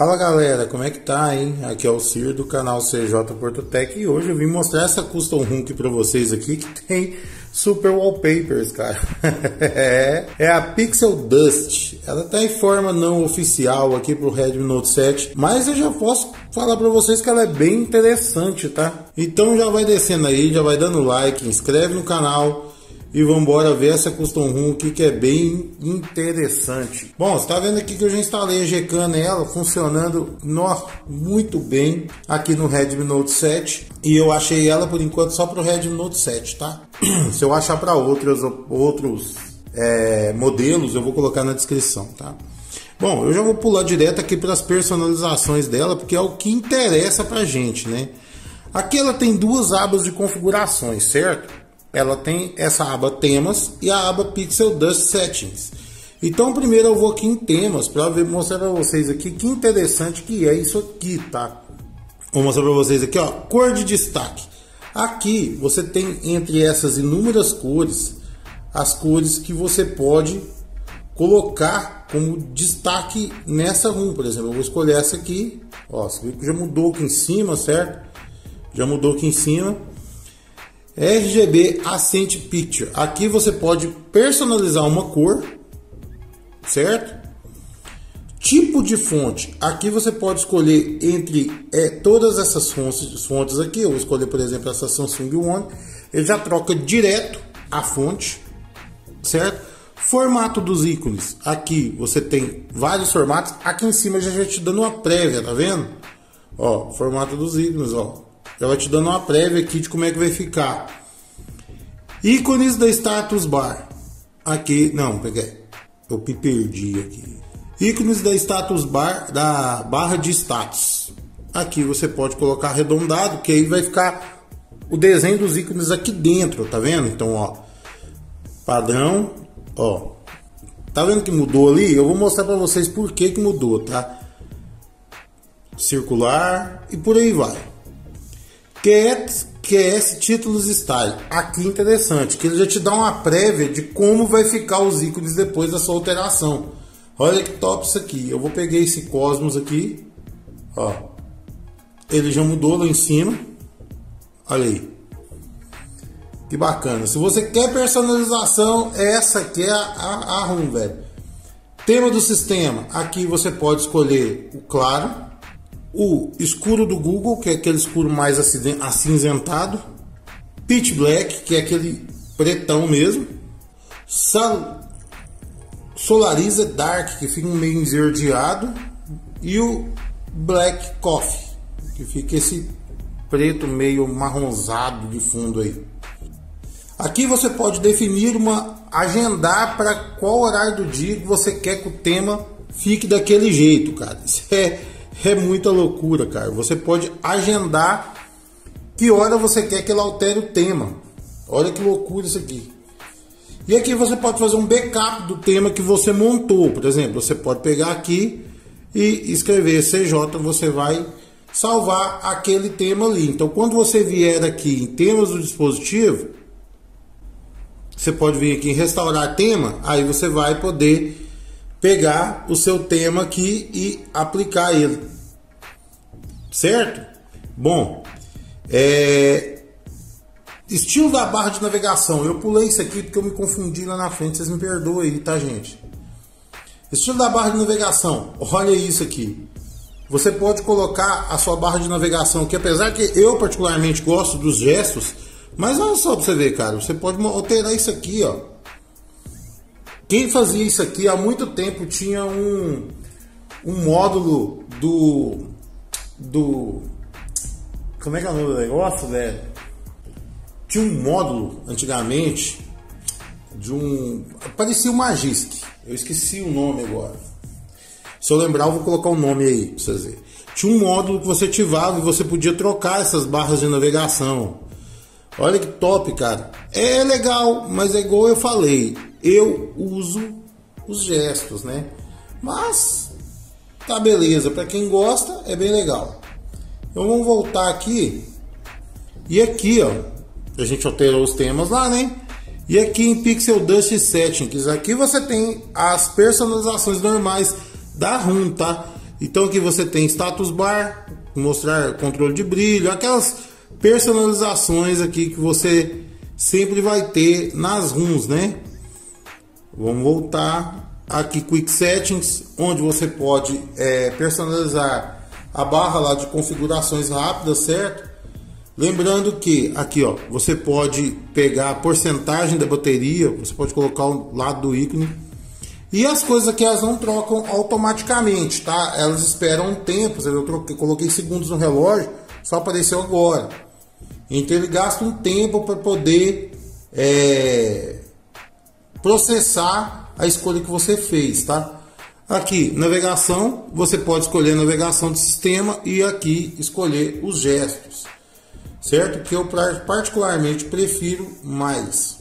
Fala galera, como é que tá, hein? Aqui é o Cir do canal CJ Portotec e hoje eu vim mostrar essa custom ROM aqui pra vocês aqui que tem super wallpapers, cara. é a Pixel Dust. Ela tá em forma não oficial aqui pro Redmi Note 7, mas eu já posso falar pra vocês que ela é bem interessante, tá? Então já vai descendo aí, já vai dando like, inscreve no canal. E vamos embora ver essa custom ROM aqui que é bem interessante. Bom, você está vendo aqui que eu já instalei a Gcam nela, funcionando muito bem aqui no Redmi Note 7. E eu achei ela por enquanto só para o Redmi Note 7, tá? Se eu achar para outros modelos, eu vou colocar na descrição, tá? Bom, eu já vou pular direto aqui para as personalizações dela, porque é o que interessa pra gente, né? Aqui ela tem duas abas de configurações, certo? Ela tem essa aba temas e a aba Pixel Dust Settings. Então primeiro eu vou aqui em temas para mostrar para vocês aqui que interessante que é isso aqui, tá? Vou mostrar para vocês aqui, ó, cor de destaque. Aqui você tem entre essas inúmeras cores, as cores que você pode colocar como destaque nessa ROM. Por exemplo, eu vou escolher essa aqui, ó, você viu que já mudou aqui em cima, certo? Já mudou aqui em cima. RGB Accent Picture. Aqui você pode personalizar uma cor, certo? Tipo de fonte. Aqui você pode escolher entre todas essas fontes aqui. Eu vou escolher, por exemplo, essa Samsung One. Ele já troca direto a fonte, certo? Formato dos ícones. Aqui você tem vários formatos. Aqui em cima já te dando uma prévia, tá vendo? Ó, formato dos ícones, ó. Já vai te dando uma prévia aqui de como é que vai ficar. Ícones da status bar. Aqui, não, peguei. Eu me perdi aqui. Ícones da status bar, da barra de status. Aqui você pode colocar arredondado, que aí vai ficar o desenho dos ícones aqui dentro, tá vendo? Então, ó, padrão, ó. Tá vendo que mudou ali? Eu vou mostrar pra vocês por que mudou, tá? Circular e por aí vai. QS títulos style. Aqui interessante, que ele já te dá uma prévia de como vai ficar os ícones depois da sua alteração. Olha que top isso aqui. Eu vou pegar esse Cosmos aqui, ó. Ele já mudou lá em cima. Olha aí. Que bacana. Se você quer personalização, essa aqui é a ROM, velho. Tema do sistema. Aqui você pode escolher o claro, o escuro do Google, que é aquele escuro mais acinzentado, Pitch Black, que é aquele pretão mesmo, Solarize Dark, que fica meio esverdeado, e o Black Coffee, que fica esse preto meio marronzado de fundo aí. Aqui você pode definir agendar para qual horário do dia que você quer que o tema fique daquele jeito, cara. Isso é muita loucura, cara. Você pode agendar que hora você quer que ele altere o tema. Olha que loucura isso aqui. E aqui você pode fazer um backup do tema que você montou. Por exemplo, você pode pegar aqui e escrever CJ, você vai salvar aquele tema ali. Então, quando você vier aqui em temas do dispositivo, você pode vir aqui em restaurar tema, aí você vai poder pegar o seu tema aqui e aplicar ele, certo? Bom, estilo da barra de navegação. Eu pulei isso aqui porque eu me confundi lá na frente, vocês me perdoem aí, tá, gente? Estilo da barra de navegação. Olha isso aqui. Você pode colocar a sua barra de navegação, que apesar que eu particularmente gosto dos gestos, mas olha só pra você ver, cara, você pode alterar isso aqui, ó. Quem fazia isso aqui há muito tempo tinha um módulo do como é que é o nome do negócio, velho? Tinha um módulo antigamente parecia o Magisk. Eu esqueci o nome agora. Se eu lembrar, eu vou colocar o nome aí pra vocês verem. Tinha um módulo que você ativava e você podia trocar essas barras de navegação. Olha que top, cara. É legal, mas é igual eu falei. Eu uso os gestos, né? Mas tá beleza. Para quem gosta, é bem legal. Então vamos voltar aqui. E aqui, ó, a gente alterou os temas lá, né? E aqui em Pixel Dust Settings, aqui você tem as personalizações normais da ROM, tá? Então aqui você tem status bar, mostrar controle de brilho, aquelas personalizações aqui que você sempre vai ter nas ROMs, né? Vamos voltar aqui, Quick Settings, onde você pode personalizar a barra lá de configurações rápidas, certo? Lembrando que aqui, ó, você pode pegar a porcentagem da bateria, você pode colocar o lado do ícone. E as coisas aqui elas não trocam automaticamente, tá? Elas esperam um tempo. Eu coloquei segundos no relógio, só apareceu agora. Então ele gasta um tempo para poder processar a escolha que você fez, tá? Aqui, navegação, você pode escolher a navegação do sistema e aqui escolher os gestos, certo? Que eu particularmente prefiro mais.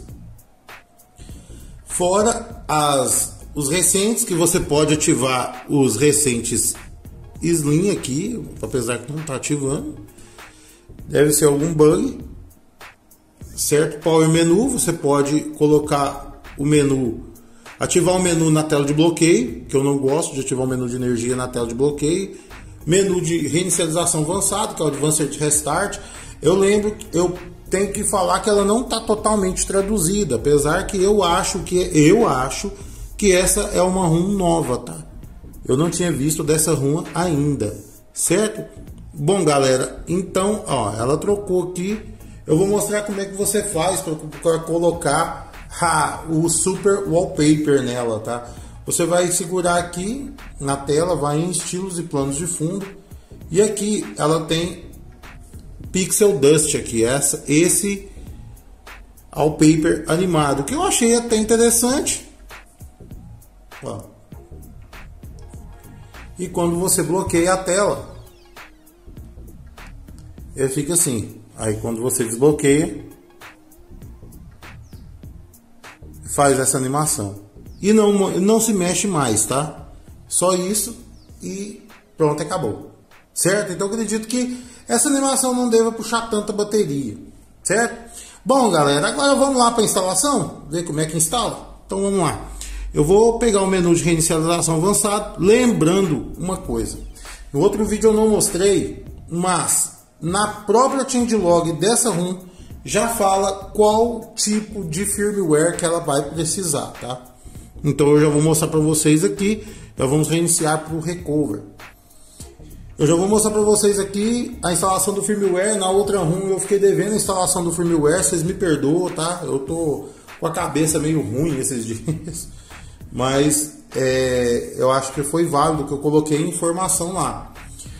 Fora os recentes, que você pode ativar os recentes Slim aqui, apesar que não está ativando. Deve ser algum bug, certo? Power Menu, você pode colocar o menu, ativar o menu na tela de bloqueio, que eu não gosto de ativar o menu de energia na tela de bloqueio. Menu de reinicialização avançado, que é o Advanced Restart. Eu tenho que falar que ela não está totalmente traduzida, apesar que eu acho que essa é uma ROM nova, tá? Eu não tinha visto dessa ROM ainda, certo? Bom, galera, então, ó, ela trocou aqui. Eu vou mostrar como é que você faz para colocar o Super Wallpaper nela, tá? Você vai segurar aqui na tela, vai em estilos e planos de fundo. E aqui ela tem Pixel Dust aqui, esse wallpaper animado, que eu achei até interessante. Ó. E quando você bloqueia a tela, ele fica assim. Aí quando você desbloqueia, faz essa animação. E não se mexe mais, tá? Só isso e pronto, acabou. Certo? Então eu acredito que essa animação não deva puxar tanta bateria. Certo? Bom, galera, agora vamos lá para a instalação. Ver como é que instala. Então vamos lá. Eu vou pegar o menu de reinicialização avançado. Lembrando uma coisa. No outro vídeo eu não mostrei, mas na própria changelog dessa ROM já fala qual tipo de firmware que ela vai precisar, tá? Então eu já vou mostrar para vocês aqui. Já vamos reiniciar para o recover. Eu já vou mostrar para vocês aqui a instalação do firmware. Na outra ROM eu fiquei devendo a instalação do firmware, vocês me perdoam, tá? Eu tô com a cabeça meio ruim esses dias, mas eu acho que foi válido que eu coloquei informação lá.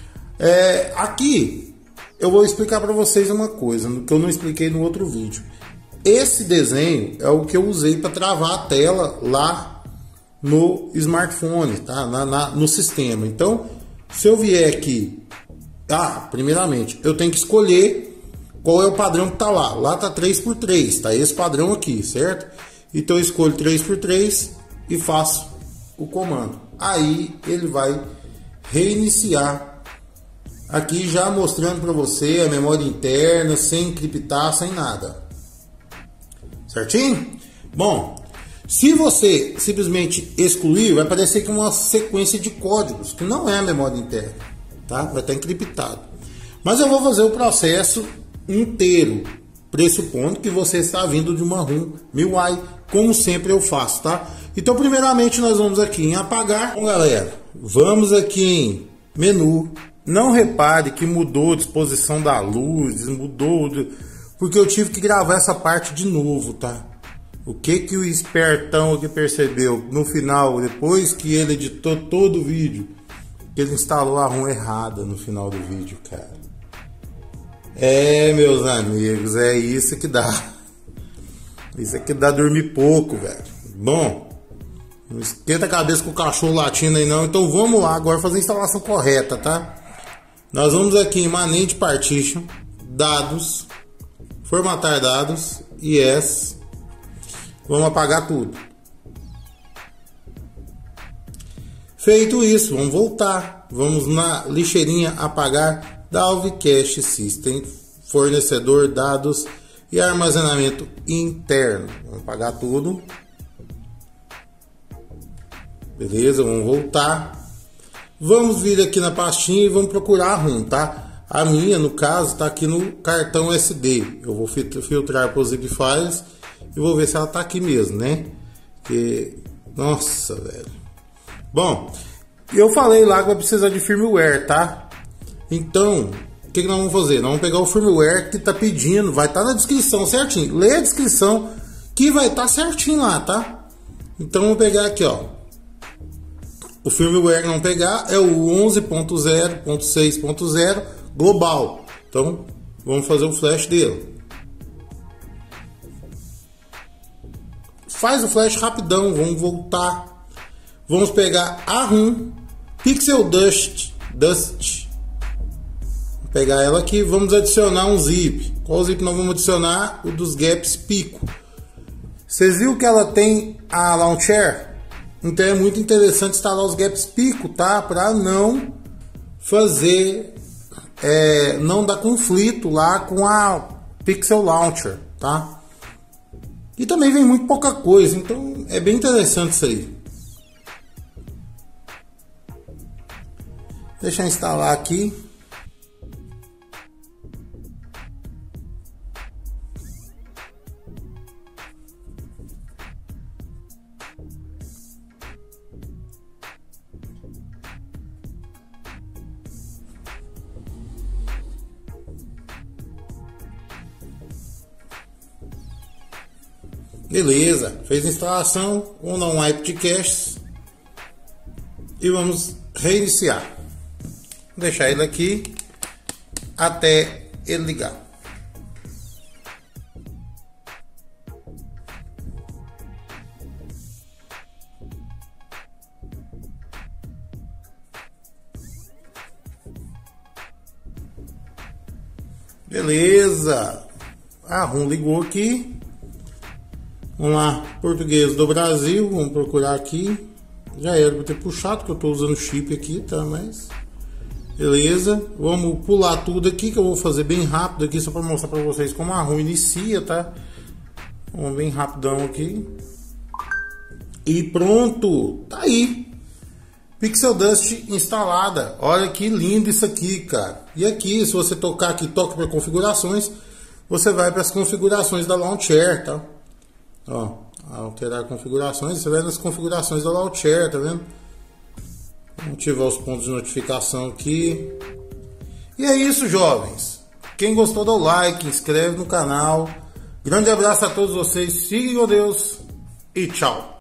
Aqui eu vou explicar para vocês uma coisa que eu não expliquei no outro vídeo. Esse desenho é o que eu usei para travar a tela lá no smartphone, tá? No sistema. Então, se eu vier aqui, primeiramente, eu tenho que escolher qual é o padrão que tá lá. Lá tá 3x3, tá esse padrão aqui, certo? Então eu escolho 3x3 e faço o comando. Aí ele vai reiniciar. Aqui já mostrando para você a memória interna, sem encriptar, sem nada. Certinho? Bom, se você simplesmente excluir, vai aparecer aqui uma sequência de códigos, que não é a memória interna, tá? Vai estar encriptado. Mas eu vou fazer o processo inteiro, pressupondo que você está vindo de uma ROM MIUI, como sempre eu faço, tá? Então, primeiramente, nós vamos aqui em apagar. Bom, galera, vamos aqui em menu. Não repare que mudou a disposição da luz, porque eu tive que gravar essa parte de novo, tá? O que o espertão aqui percebeu no final, depois que ele editou todo o vídeo, que ele instalou a ROM errada no final do vídeo, cara. Meus amigos, é isso que dá. Isso aqui dá dormir pouco, velho. Bom, não esquenta a cabeça com o cachorro latindo aí não. Então vamos lá agora fazer a instalação correta, tá? Nós vamos aqui em Manage Partition, Dados, Formatar Dados, Yes. Vamos apagar tudo. Feito isso, vamos voltar. Vamos na lixeirinha apagar Dalvik Cache System, fornecedor, dados e armazenamento interno. Vamos apagar tudo. Beleza, vamos voltar. Vamos vir aqui na pastinha e vamos procurar a ROM, tá? A minha, no caso, tá aqui no cartão SD. Eu vou filtrar para os zip files e vou ver se ela tá aqui mesmo, né? Que... Nossa, velho. Bom, eu falei lá que vai precisar de firmware, tá? Então, o que nós vamos fazer? Nós vamos pegar o firmware que tá pedindo, vai estar na descrição certinho. Lê a descrição que vai estar certinho lá, tá? Então, vamos pegar aqui, ó. O firmware que vamos pegar é o 11.0.6.0 global. Então, vamos fazer o flash dele. Faz o flash rapidão, vamos voltar. Vamos pegar a ROM Pixel Dust. Vou pegar ela aqui, vamos adicionar um zip. Qual zip nós vamos adicionar? O dos gaps Pico. Vocês viram que ela tem a Launcher? Então é muito interessante instalar os gaps Pico, tá? Para não fazer, não dar conflito lá com a Pixel Launcher, tá? E também vem muito pouca coisa, então é bem interessante isso aí. Deixa eu instalar aqui. Beleza, fez a instalação, vamos dar um wipe de caches e vamos reiniciar. Vou deixar ele aqui até ele ligar. Beleza, a ROM ligou aqui. Vamos lá, português do Brasil, vamos procurar aqui. Já era para ter puxado, que eu estou usando chip aqui, tá? Mas beleza, vamos pular tudo aqui, que eu vou fazer bem rápido aqui, só para mostrar para vocês como a ROM inicia, tá? Vamos bem rapidão aqui. E pronto, tá aí. Pixel Dust instalada. Olha que lindo isso aqui, cara. E aqui, se você tocar aqui, toque para configurações, você vai para as configurações da Launcher, tá? Ó, alterar configurações, você vai nas configurações da Launcher, tá vendo? Vamos ativar os pontos de notificação aqui. E é isso, jovens. Quem gostou, dá o like, inscreve no canal. Grande abraço a todos vocês, fiquem com Deus e tchau.